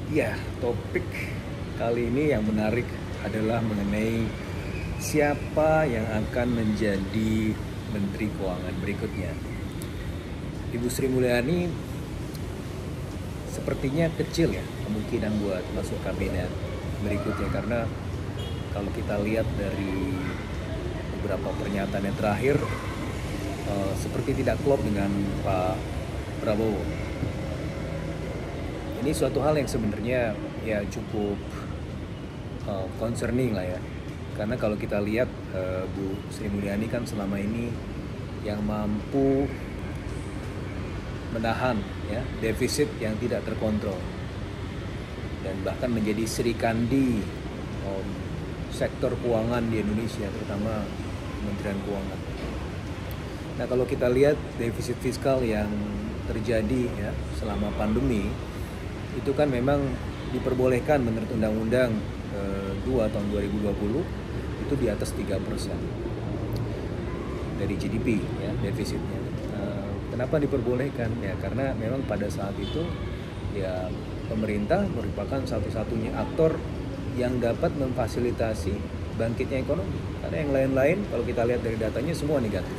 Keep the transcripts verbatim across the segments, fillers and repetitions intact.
Ya, topik kali ini yang menarik adalah mengenai siapa yang akan menjadi Menteri Keuangan berikutnya. Ibu Sri Mulyani sepertinya kecil ya kemungkinan buat masuk kabinet berikutnya, karena kalau kita lihat dari beberapa pernyataan yang terakhir uh, seperti tidak klop dengan Pak Prabowo. Ini suatu hal yang sebenarnya ya cukup uh, concerning lah ya, karena kalau kita lihat uh, Bu Sri Mulyani kan selama ini yang mampu menahan ya defisit yang tidak terkontrol dan bahkan menjadi Sri Kandi um, sektor keuangan di Indonesia, terutama Kementerian Keuangan. Nah, kalau kita lihat defisit fiskal yang terjadi ya selama pandemi itu kan memang diperbolehkan menurut Undang-Undang eh, dua tahun dua ribu dua puluh itu di atas tiga persen dari G D P ya defisitnya. Eh, kenapa diperbolehkan? Ya karena memang pada saat itu ya pemerintah merupakan satu-satunya aktor yang dapat memfasilitasi bangkitnya ekonomi. Karena yang lain-lain kalau kita lihat dari datanya semua negatif.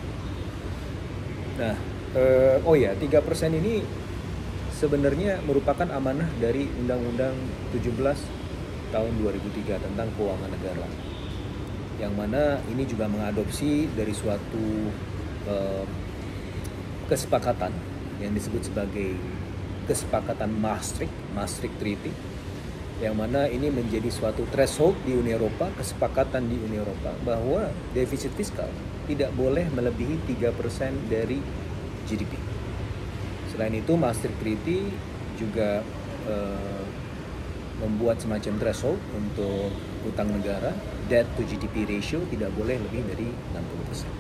Nah, eh, oh ya, tiga persen ini sebenarnya merupakan amanah dari Undang-Undang tujuh belas tahun dua ribu tiga tentang keuangan negara. Yang mana ini juga mengadopsi dari suatu eh, kesepakatan yang disebut sebagai kesepakatan Maastricht, Maastricht Treaty, yang mana ini menjadi suatu threshold di Uni Eropa, kesepakatan di Uni Eropa bahwa defisit fiskal tidak boleh melebihi tiga persen dari G D P. Selain itu, Maastricht Treaty juga eh, membuat semacam threshold untuk utang negara, debt to G D P ratio tidak boleh lebih dari enam puluh persen.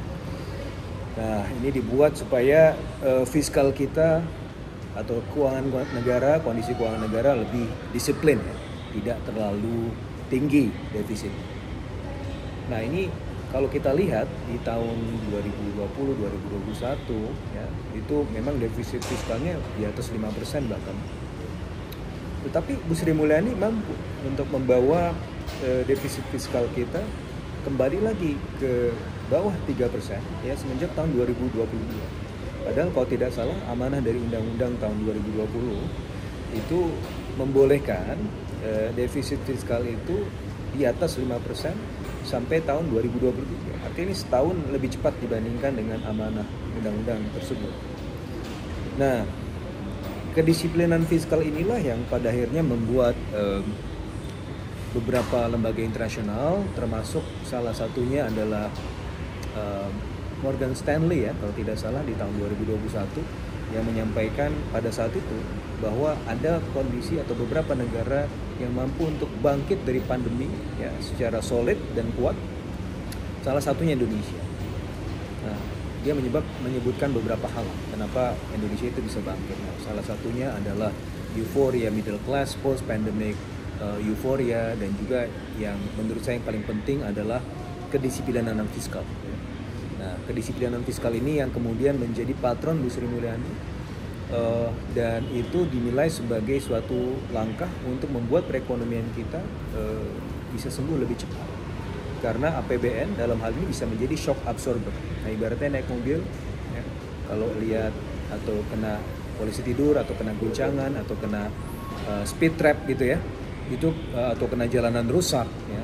Nah, ini dibuat supaya eh, fiskal kita atau keuangan negara, kondisi keuangan negara lebih disiplin, ya, tidak terlalu tinggi defisit. Nah, ini kalau kita lihat di tahun dua ribu dua puluh dua ribu dua puluh satu ya, itu memang defisit fiskalnya di atas lima persen bahkan. Tetapi Bu Sri Mulyani mampu untuk membawa eh, defisit fiskal kita kembali lagi ke bawah tiga persen ya semenjak tahun dua ribu dua puluh dua. Padahal kalau tidak salah amanah dari Undang-Undang tahun dua ribu dua puluh itu membolehkan eh, defisit fiskal itu di atas lima persen sampai tahun dua ribu dua puluh tiga. Artinya ini setahun lebih cepat dibandingkan dengan amanah undang-undang tersebut. Nah, kedisiplinan fiskal inilah yang pada akhirnya membuat eh, beberapa lembaga internasional, termasuk salah satunya adalah eh, Morgan Stanley ya kalau tidak salah di tahun dua ribu dua puluh satu, yang menyampaikan pada saat itu bahwa ada kondisi atau beberapa negara yang mampu untuk bangkit dari pandemi ya secara solid dan kuat, salah satunya Indonesia. Nah, dia menyebab, menyebutkan beberapa hal kenapa Indonesia itu bisa bangkit. Nah, salah satunya adalah euforia middle class post pandemic, uh, euforia, dan juga yang menurut saya yang paling penting adalah kedisiplinan fiskal. Nah, kedisiplinan fiskal ini yang kemudian menjadi patron Bu Sri Mulyani uh, dan itu dinilai sebagai suatu langkah untuk membuat perekonomian kita uh, bisa sembuh lebih cepat. Karena A P B N dalam hal ini bisa menjadi shock absorber. Nah, ibaratnya naik mobil, ya, kalau lihat atau kena polisi tidur atau kena guncangan atau kena uh, speed trap gitu ya, itu uh, atau kena jalanan rusak ya.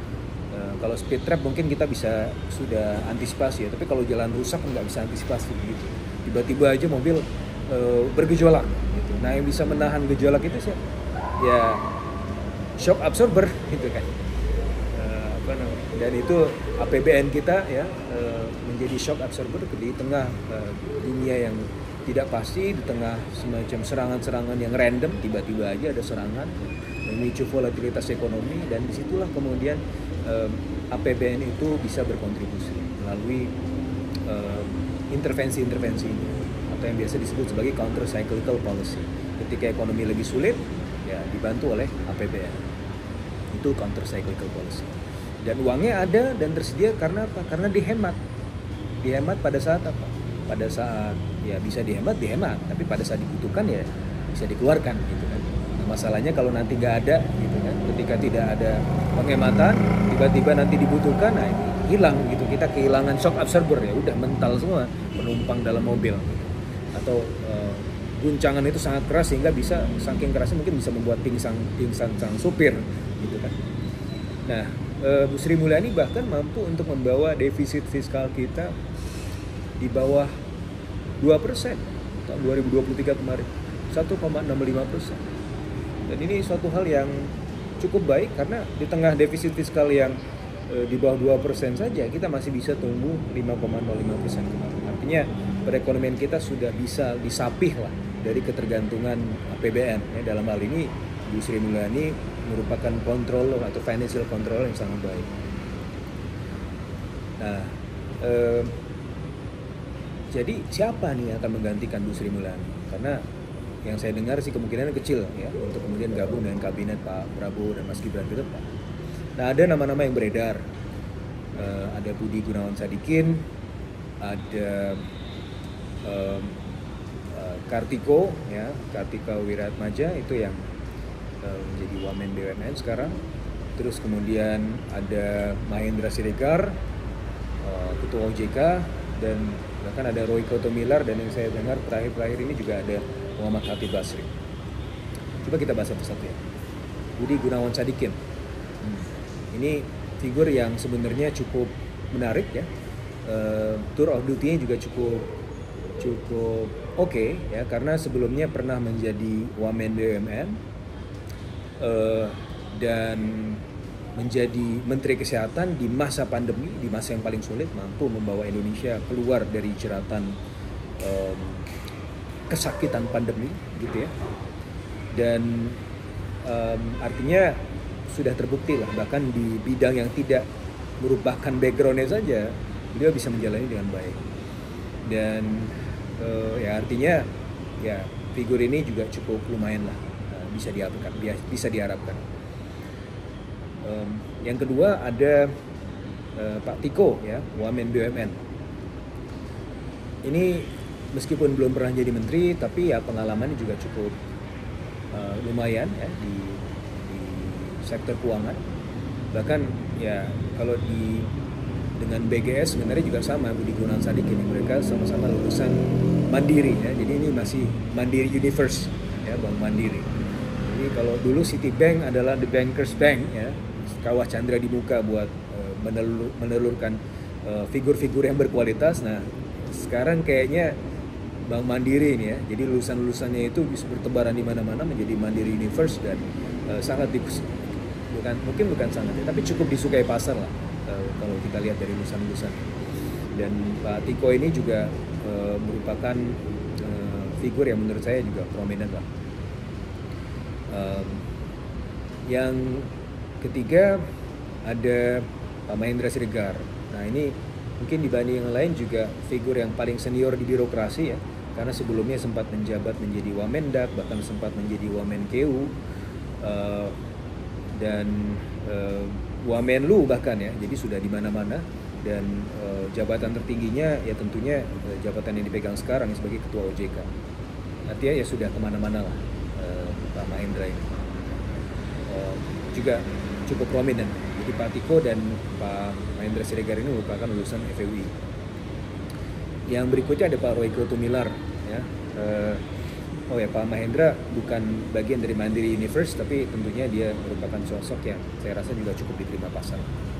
Kalau speed trap mungkin kita bisa sudah antisipasi ya, tapi kalau jalan rusak nggak bisa antisipasi gitu. Tiba-tiba aja mobil e, bergejolak gitu. Nah, yang bisa menahan gejolak itu sih ya shock absorber gitu kan. E, apa namanya? Dan itu A P B N kita ya e, menjadi shock absorber di tengah e, dunia yang tidak pasti, di tengah semacam serangan-serangan yang random, tiba-tiba aja ada serangan memicu volatilitas ekonomi, dan disitulah kemudian um, A P B N itu bisa berkontribusi melalui um, intervensi-intervensi atau yang biasa disebut sebagai counter cyclical policy. Ketika ekonomi lagi sulit, ya dibantu oleh A P B N. Itu counter cyclical policy. Dan uangnya ada dan tersedia karena apa? Karena dihemat. Dihemat pada saat apa? Pada saat ya bisa dihemat, dihemat, tapi pada saat dibutuhkan ya bisa dikeluarkan gitu kan. Masalahnya kalau nanti nggak ada gitu kan, ketika tidak ada penghematan, tiba-tiba nanti dibutuhkan, nah ini hilang gitu, kita kehilangan shock absorber, ya udah mental semua penumpang dalam mobil gitu. Atau uh, guncangan itu sangat keras sehingga bisa, saking kerasnya mungkin bisa membuat pingsan pingsan sang supir gitu kan. Nah, uh, Bu Sri Mulyani bahkan mampu untuk membawa defisit fiskal kita di bawah dua persen tahun dua ribu dua puluh tiga kemarin, satu koma enam lima persen. Dan ini suatu hal yang cukup baik karena di tengah defisit fiskal yang e, di bawah dua persen saja kita masih bisa tumbuh lima koma nol lima persen kemarin. Artinya perekonomian kita sudah bisa disapih lah dari ketergantungan A P B N. Ya, dalam hal ini Bu Sri Mulyani merupakan controller atau financial controller yang sangat baik. Nah, e, jadi siapa nih yang akan menggantikan Bu Sri Mulyani? Karena yang saya dengar sih kemungkinan kecil ya untuk kemudian gabung dengan kabinet Pak Prabowo dan Mas Gibran ke depan. Nah, ada nama-nama yang beredar. Uh, ada Budi Gunawan Sadikin, ada um, uh, Kartiko ya, Kartika Wiratmaja itu yang uh, menjadi Wamen B U M N sekarang. Terus kemudian ada Mahendra Siregar, uh, Ketua O J K, dan bahkan ada Royko Tomilar, dan yang saya dengar terakhir-terakhir ini juga ada Muhammad Khatib Basri. Coba kita bahas satu-satu ya. Budi Gunawan Sadikin. Hmm. Ini figur yang sebenarnya cukup menarik ya. Uh, tour of duty-nya juga cukup cukup oke okay, ya, karena sebelumnya pernah menjadi Wamen B U M N uh, dan menjadi Menteri Kesehatan di masa pandemi, di masa yang paling sulit, mampu membawa Indonesia keluar dari jeratan um, kesakitan pandemi gitu ya. Dan um, artinya sudah terbukti lah, bahkan di bidang yang tidak merupakan backgroundnya saja beliau bisa menjalani dengan baik. Dan uh, ya artinya ya figur ini juga cukup lumayan lah, uh, bisa diharapkan, bisa diharapkan. Um, yang kedua ada uh, Pak Tiko ya, Wamen B U M N. Ini meskipun belum pernah jadi menteri, tapi ya pengalamannya juga cukup uh, lumayan ya di, di sektor keuangan. Bahkan ya kalau di dengan B G S sebenarnya juga sama, Budi Gunawan Sadikin, mereka sama-sama lulusan Mandiri ya. Jadi ini masih Mandiri Universe ya, Bank Mandiri. Jadi kalau dulu Citibank adalah the bankers bank ya, kawah Chandra di muka buat uh, menelur, menelurkan uh, figur-figur yang berkualitas. Nah sekarang kayaknya Bank Mandiri ini ya, jadi lulusan-lulusannya itu bisa bertebaran di mana-mana menjadi Mandiri Universe, dan uh, sangat di, bukan mungkin bukan sangat ya, tapi cukup disukai pasar lah uh, kalau kita lihat dari lulusan-lulusan. Dan Pak Tiko ini juga uh, merupakan uh, figur yang menurut saya juga prominent lah. Um, yang ketiga ada Pak Mahendra Siregar. Nah ini mungkin dibanding yang lain juga figur yang paling senior di birokrasi ya, karena sebelumnya sempat menjabat menjadi Wamendak, bahkan sempat menjadi Wamenkeu uh, dan uh, Wamenlu bahkan ya, jadi sudah di mana-mana. Dan uh, jabatan tertingginya ya tentunya uh, jabatan yang dipegang sekarang sebagai Ketua O J K. Artinya ya sudah kemana-mana lah uh, Pak Mahendra ini. Uh, juga cukup prominent. Jadi Pak Tiko dan Pak Mahendra Siregar ini merupakan lulusan F E U I. Yang berikutnya ada Pak Royko Tomilar ya. Uh, oh ya, Pak Mahendra bukan bagian dari Mandiri Universe, tapi tentunya dia merupakan sosok yang saya rasa juga cukup diterima pasar.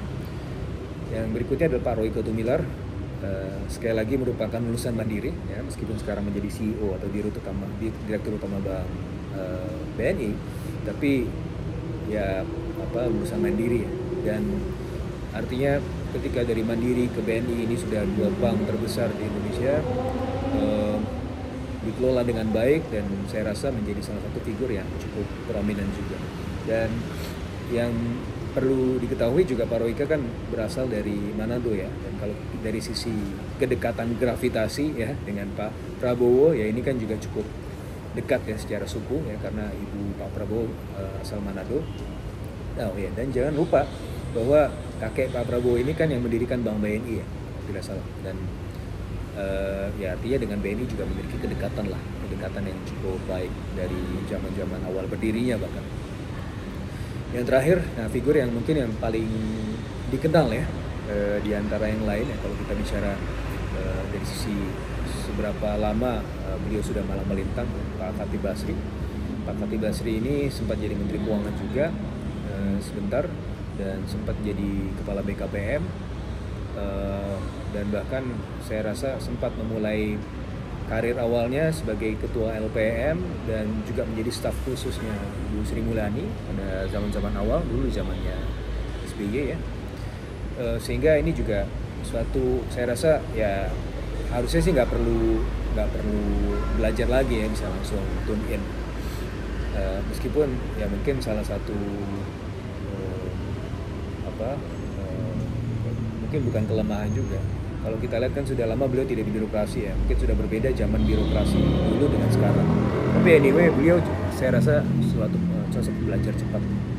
Yang berikutnya adalah Pak Royko Tomilar. Uh, sekali lagi merupakan lulusan Mandiri ya, meskipun sekarang menjadi C E O atau Direktur Utama Direktur Utama Bank uh, B N I, tapi ya apa lulusan Mandiri ya. Dan artinya ketika dari Mandiri ke B N I ini sudah dua bank terbesar di Indonesia, eh, dikelola dengan baik, dan saya rasa menjadi salah satu figur yang cukup prominent juga. Dan yang perlu diketahui juga Pak Royko kan berasal dari Manado ya, dan kalau dari sisi kedekatan gravitasi ya dengan Pak Prabowo ya, ini kan juga cukup dekat ya secara suku ya, karena ibu Pak Prabowo uh, asal Manado. Oh ya, dan jangan lupa bahwa kakek Pak Prabowo ini kan yang mendirikan Bank B N I ya, tidak salah. Dan uh, ya artinya dengan B N I juga memiliki kedekatan lah, kedekatan yang cukup baik dari zaman-zaman awal berdirinya bahkan. Yang terakhir, nah figur yang mungkin yang paling dikenal ya uh, di antara yang lain ya kalau kita bicara uh, dari sisi seberapa lama uh, beliau sudah malang melintang, Pak Khatib Basri. Pak Khatib Basri ini sempat jadi Menteri Keuangan juga uh, sebentar dan sempat jadi Kepala B K P M uh, dan bahkan saya rasa sempat memulai karir awalnya sebagai Ketua L P M dan juga menjadi staf khususnya Bu Sri Mulyani pada zaman-zaman awal dulu zamannya S B Y ya. Uh, sehingga ini juga suatu saya rasa ya harusnya sih nggak perlu nggak perlu belajar lagi ya, bisa langsung tune in. Uh, meskipun ya mungkin salah satu uh, apa uh, mungkin bukan kelemahan juga. Kalau kita lihat kan sudah lama beliau tidak di birokrasi ya, mungkin sudah berbeda zaman birokrasi dulu dengan sekarang. Tapi anyway beliau saya rasa suatu uh, sosok belajar cepat.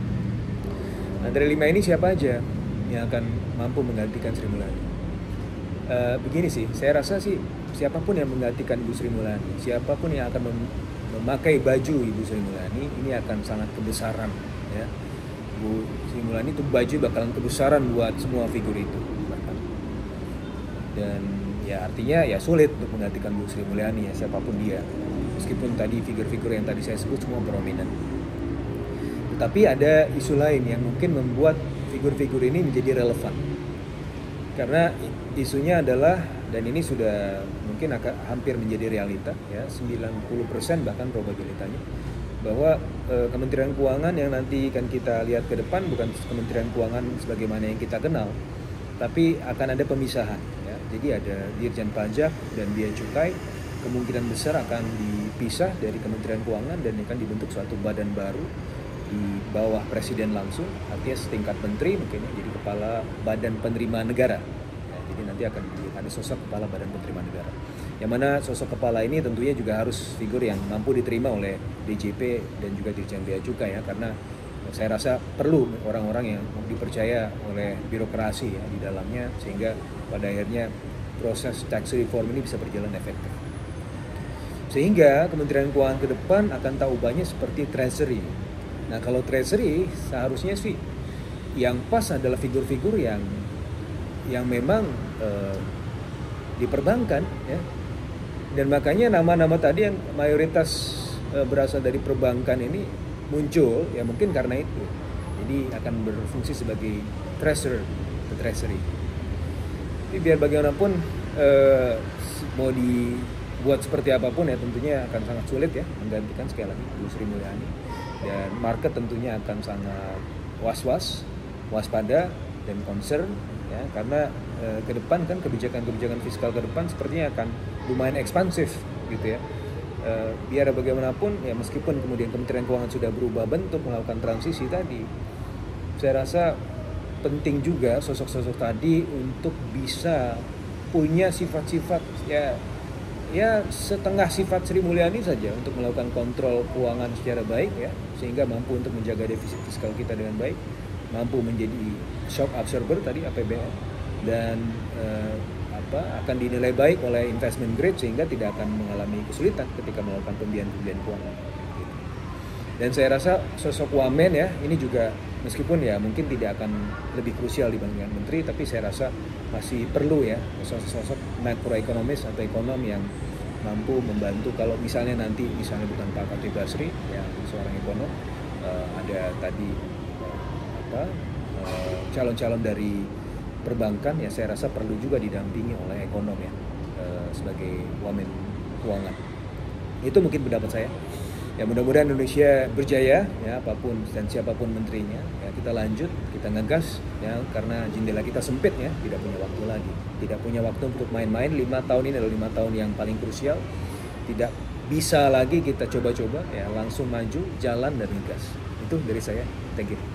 Nah dari lima ini siapa aja yang akan mampu menggantikan Sri Mulyani? Uh, begini sih, saya rasa sih siapapun yang menggantikan Ibu Sri Mulyani, siapapun yang akan mem- memakai baju Ibu Sri Mulyani, ini akan sangat kebesaran ya. Bu Sri Mulyani itu baju bakalan kebesaran buat semua figur itu bahkan. Dan ya artinya ya sulit untuk menggantikan Bu Sri Mulyani ya siapapun dia. Meskipun tadi figur-figur yang tadi saya sebut semua prominent. Tetapi ada isu lain yang mungkin membuat figur-figur ini menjadi relevan. Karena isunya adalah, dan ini sudah mungkin akan hampir menjadi realita ya, sembilan puluh persen bahkan probabilitasnya, bahwa e, Kementerian Keuangan yang nanti akan kita lihat ke depan bukan Kementerian Keuangan sebagaimana yang kita kenal, tapi akan ada pemisahan ya. Jadi ada Dirjen Pajak dan Bea Cukai kemungkinan besar akan dipisah dari Kementerian Keuangan dan akan dibentuk suatu badan baru di bawah presiden langsung, artinya setingkat menteri mungkin ya, jadi kepala badan penerima negara ya, jadi nanti akan ada sosok kepala badan penerima negara, yang mana sosok kepala ini tentunya juga harus figur yang mampu diterima oleh D J P dan juga Dirjen Bea Cukai ya, karena saya rasa perlu orang-orang yang dipercaya oleh birokrasi ya di dalamnya, sehingga pada akhirnya proses tax reform ini bisa berjalan efektif. Sehingga Kementerian Keuangan ke depan akan tahu banyak seperti Treasury. Nah kalau Treasury seharusnya sih yang pas adalah figur-figur yang yang memang eh, diperbankan ya, dan makanya nama-nama tadi yang mayoritas eh, berasal dari perbankan ini muncul ya mungkin karena itu, jadi akan berfungsi sebagai treasurer, the treasury. Tapi biar bagaimanapun eh, mau dibuat seperti apapun ya tentunya akan sangat sulit ya menggantikan sekali lagi Bu Sri Mulyani. Dan market tentunya akan sangat was-was, waspada dan concern ya, karena e, ke depan kan kebijakan-kebijakan fiskal ke depan sepertinya akan lumayan ekspansif gitu ya. E, biar bagaimanapun ya meskipun kemudian Kementerian Keuangan sudah berubah bentuk melakukan transisi tadi, saya rasa penting juga sosok-sosok tadi untuk bisa punya sifat-sifat ya ya setengah sifat Sri Mulyani saja untuk melakukan kontrol keuangan secara baik ya, sehingga mampu untuk menjaga defisit fiskal kita dengan baik, mampu menjadi shock absorber tadi A P B N, dan eh, apa akan dinilai baik oleh investment grade sehingga tidak akan mengalami kesulitan ketika melakukan pembiayaan-pembiayaan keuangan. Dan saya rasa sosok wamen ya ini juga meskipun ya mungkin tidak akan lebih krusial dibandingkan menteri, tapi saya rasa masih perlu ya sosok-sosok makroekonomis atau ekonom yang mampu membantu kalau misalnya nanti misalnya bukan Pak Khatib Basri yang seorang ekonom, uh, ada tadi uh, apa uh, calon-calon dari perbankan ya saya rasa perlu juga didampingi oleh ekonom ya uh, sebagai wamen keuangan. Itu mungkin pendapat saya. Ya mudah-mudahan Indonesia berjaya ya apapun dan siapapun menterinya ya, kita lanjut, kita ngegas ya, karena jendela kita sempit ya, tidak punya waktu lagi, tidak punya waktu untuk main-main. Lima tahun ini adalah lima tahun yang paling krusial, tidak bisa lagi kita coba-coba ya, langsung maju, jalan dan ngegas. Itu dari saya, thank you.